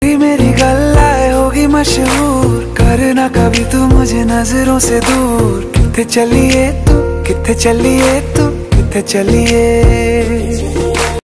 मेरी गल्लाए होगी मशहूर, करना कभी तू मुझे नजरों से दूर। किथे चलिए तू, किथे चलिए तू, किथे चलिए।